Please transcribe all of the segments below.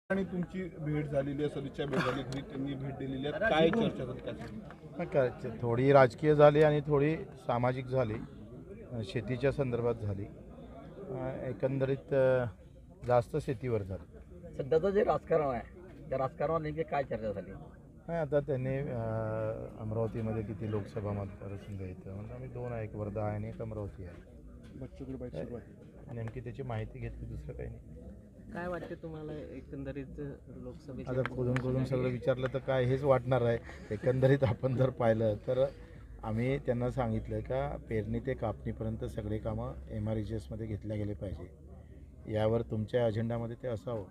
आणि तुमची भेट झालेली आहे, सदिच्छा भेट झाली, घरी त्यांनी भेट दिलेली आहे, काय चर्चा झाली त्यासाठी? काय थोडी राजकीय झाली आणि थोडी सामाजिक झाली, शेतीच्या संदर्भात झाली, एकंदरीत जास्त शेतीवर झाली. सध्याचं जे राजकारण आहे त्या राजकारणात नेमकी काय चर्चा झाली? नाही, आता त्यांनी अमरावतीमध्ये किती लोकसभा मतदारसंघ येतं म्हणजे आम्ही दोन आहे, एक वर्धा आहे आणि एक अमरावती आहे. नेमकी त्याची माहिती घेतली, दुसरं काही नाही. काय वाटते तुम्हाला एकंदरीत लोकसभेत? आता खोदून सगळं विचारलं तर काय हेच वाटणार आहे. एकंदरीत आपण जर पाहिलं तर आम्ही त्यांना सांगितलं का पेरणी ते कापणीपर्यंत सगळे कामं MREGSमध्ये घेतल्या गेले पाहिजे. यावर तुमच्या अजेंडामध्ये ते असावं.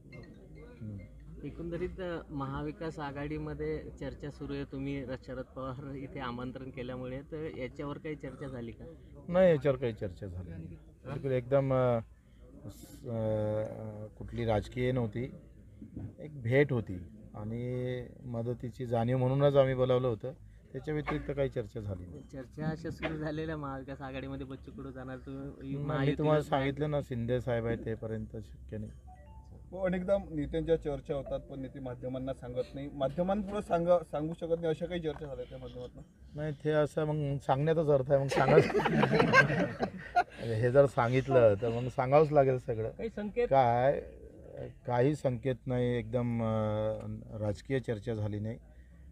एकंदरीत महाविकास आघाडीमध्ये चर्चा सुरू आहे. तुम्ही शरद पवार इथे आमंत्रण केल्यामुळे, तर याच्यावर काही चर्चा झाली का? नाही, याच्यावर काही चर्चा झाली नाही. बिलकुल एकदम कुठली राजकीय नव्हती, एक भेट होती आणि मदतीची जाणीव म्हणूनच आम्ही बोलावलं होतं. त्याच्या व्यतिरिक्त काही चर्चा झाली नाही. चर्चा अशा सुरू झालेल्या महाविकास आघाडीमध्ये बच्चू कडू जाणार, मी तुम्हाला सांगितलं ना, शिंदे साहेब आहे तेपर्यंत शक्य नाही. अनेकदा नेत्यांच्या चर्चा होतात पण नेते माध्यमांना सांगत नाही, माध्यमांपुढे सांगू शकत नाही, अशा काही चर्चा झाल्या त्या माध्यमातून? नाही, ते असं मग सांगण्याचाच अर्थ आहे. मग सांगाच हे जर सांगितलं तर मग सांगावंच लागेल सगळं. काही संकेत? काही संकेत नाही, एकदम राजकीय चर्चा झाली नाही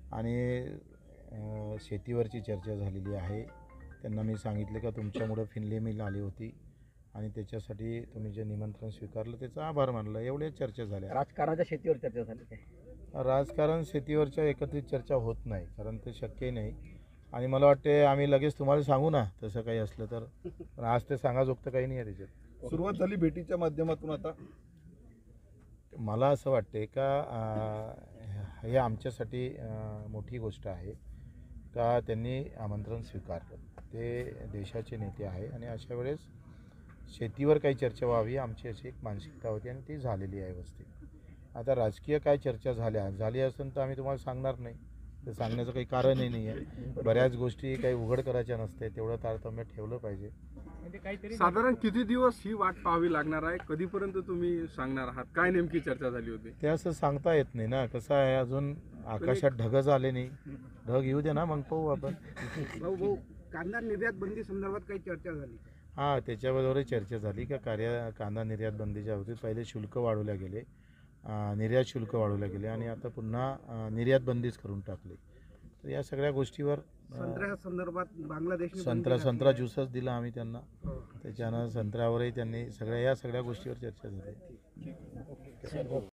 आणि शेतीवरची चर्चा झालेली आहे. त्यांना मी सांगितलं का तुमच्यामुळं फिनले मिल आली होती आणि त्याच्यासाठी तुम्ही जे निमंत्रण स्वीकारलं त्याचा आभार मानला. एवढ्या चर्चा झाल्या. राजकारणाच्या शेतीवर चर्चा झाली काय? राजकारण शेतीवरच्या एकत्रित चर्चा होत नाही, कारण ते शक्यही नाही. आणि मला वाटते आम्ही लगेच तुम्हाला सांगू ना तसं काही असलं तर, पण आज ते सांगाजोगतं काही नाही आहे त्याच्यात. सुरुवात झाली भेटीच्या माध्यमातून. आता मला असं वाटते का हे आमच्यासाठी मोठी गोष्ट आहे का त्यांनी आमंत्रण स्वीकारलं. ते देशाचे नेते आहे आणि अशा वेळेस शेतीवर काही चर्चा व्हावी आमची अशी एक मानसिकता होती आणि ती झालेली आहे व्यवस्थित. आता राजकीय काय चर्चा झाली असेल तर आम्ही तुम्हाला सांगणार नाही, ते सांगण्याचं काही कारणही नाही आहे. बऱ्याच गोष्टी काही उघड करायच्या नसते, तेवढं तारतम्य ठेवलं पाहिजे. साधारण किती दिवस ही वाट पाहावी लागणार आहे? कधीपर्यंत तुम्ही सांगणार आहात? काय नेमकी चर्चा झाली होती? ते असं सांगता येत नाही ना. कसं आहे, अजून आकाशात ढगच आले नाही. ढग येऊ दे ना, मग पाहू आपण. भाऊ, कांदा निर्यात बंदी संदर्भात काही चर्चा झाली? हां, त्याच्याबरोबरही चर्चा झाली का कांदा निर्यात बंदीच्या बाबतीत पहिले शुल्क वाढवल्या गेले, निर्यात शुल्क वाढवल्या गेले आणि आता पुन्हा निर्यात बंदीच करून टाकली. तर या सगळ्या गोष्टीवर संत्र्या संदर्भात बांगलादेश संत्रा ज्यूसच दिला आम्ही त्यांना. त्याच्यानं संत्र्यावरही त्यांनी या सगळ्या गोष्टीवर चर्चा झाली.